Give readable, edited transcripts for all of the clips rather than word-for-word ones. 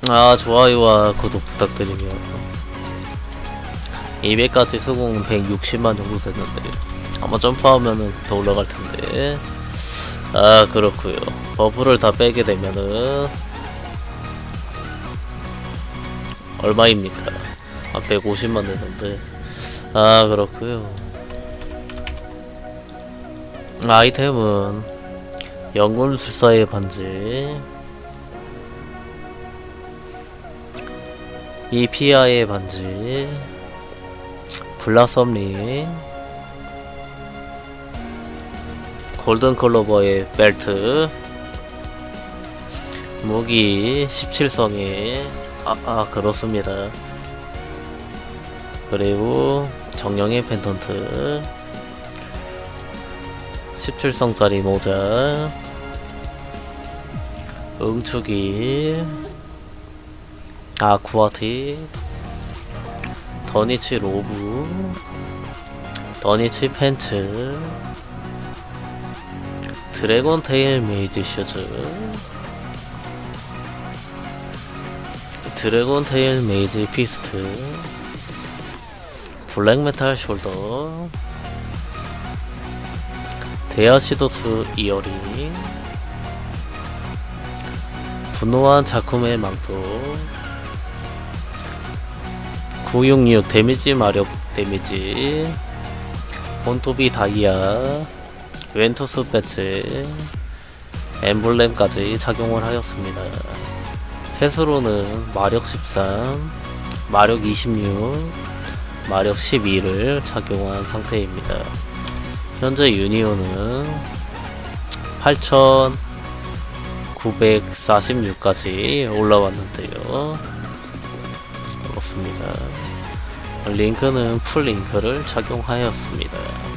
좋아요와 구독 부탁드리며 200까지 수공 160만 정도 됐는데 아마 점프하면은 더 올라갈 텐데. 그렇구요. 버프를 다 빼게 되면은 얼마입니까? 150만 되는데. 그렇구요. 아이템은 영혼술사의 반지, 이피아의 반지, 블라썸링, 골든클로버의 벨트, 무기 17성에 그렇습니다. 그리고 정령의 펜던트, 17성짜리 모자, 응축이, 아쿠아틱, 더니치 로브, 더니치 팬츠, 드래곤 테일 메이지 슈즈, 드래곤 테일 메이지 피스트, 블랙메탈 숄더, 데아시도스 이어링, 분노한 자쿠의 망토, 966 데미지 마력 데미지, 본토비 다이아, 웬투스 배치, 엠블렘까지 착용을 하였습니다. 펫으로는 마력 13, 마력 26, 마력 12를 착용한 상태입니다. 현재 유니온은 8946까지 올라왔는데요. 그렇습니다. 링크는 풀 링크를 착용하였습니다.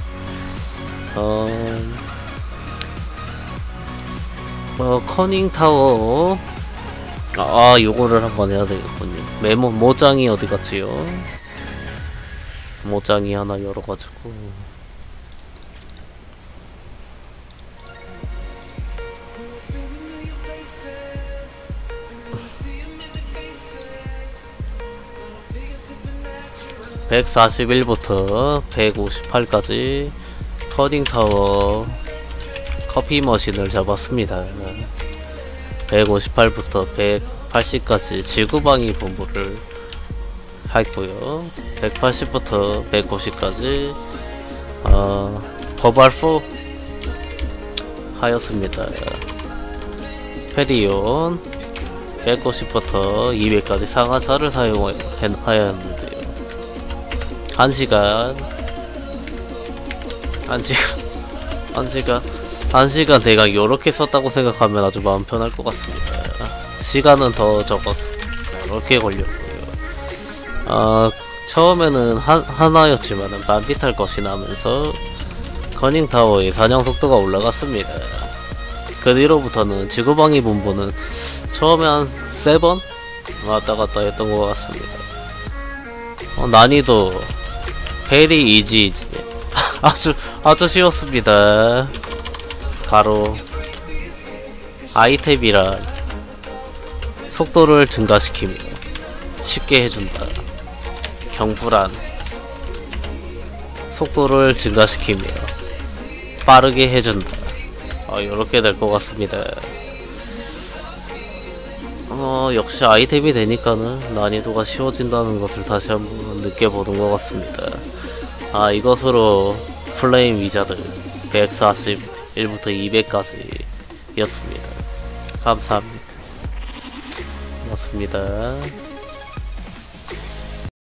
커닝타워, 요거를 한번 해야 되겠군요. 메모, 모장이 어디 갔지요? 모장이 하나 열어가지고. (141부터) (158까지) 커닝타워 커피 머신을 잡았습니다. 158부터 180까지 지구방위 본부를 했고요. 180부터 190까지 버발포 하였습니다. 페리온 190부터 200까지 상하차를 사용하였는데요. 1시간 대강 요렇게 썼다고 생각하면 아주 마음 편할 것 같습니다. 시간은 더 적었어. 이렇게 걸렸고요. 처음에는 하나였지만은 반피탈 것이 나면서 커닝타워의 사냥 속도가 올라갔습니다. 그 뒤로부터는 지구방위 본부는 처음에 한 3번 왔다갔다 했던 것 같습니다. 난이도 베리 이지 아주 쉬웠습니다. 가로 아이템이란 속도를 증가시키며 쉽게 해준다. 경부란 속도를 증가시키며 빠르게 해준다. 이렇게 될 것 같습니다. 역시 아이템이 되니까는 난이도가 쉬워진다는 것을 다시 한번 느껴보는 것 같습니다. 이것으로 플레임 위자드 141부터 200까지 였습니다. 감사합니다. 고맙습니다.